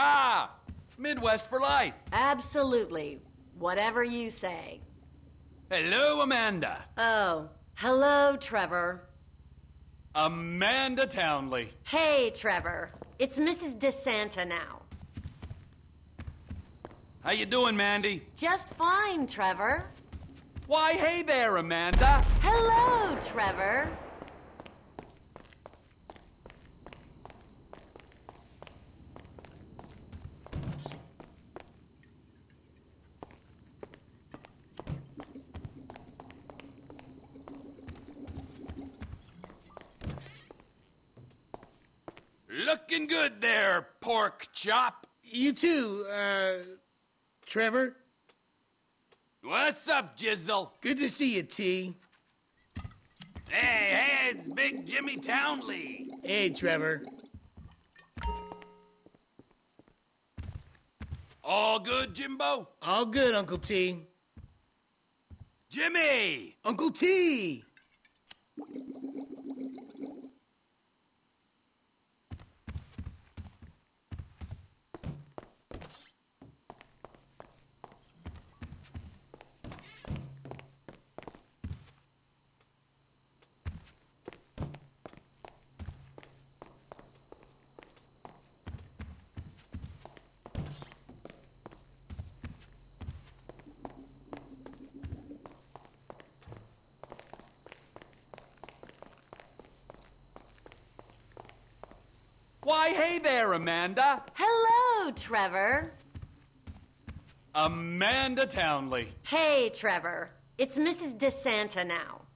Ah, Midwest for life. Absolutely. Whatever you say. Hello, Amanda. Oh, hello, Trevor. Amanda Townley. Hey, Trevor. It's Mrs. DeSanta now. How you doing, Mandy? Just fine, Trevor. Why, hey there, Amanda. Hello, Trevor. Looking good there, pork chop. You too, Trevor. What's up, Jizzle? Good to see you, T. Hey, it's Big Jimmy Townley. Hey, Trevor. All good, Jimbo? All good, Uncle T. Jimmy! Uncle T! Why, hey there, Amanda. Hello, Trevor. Amanda Townley. Hey, Trevor. It's Mrs. DeSanta now.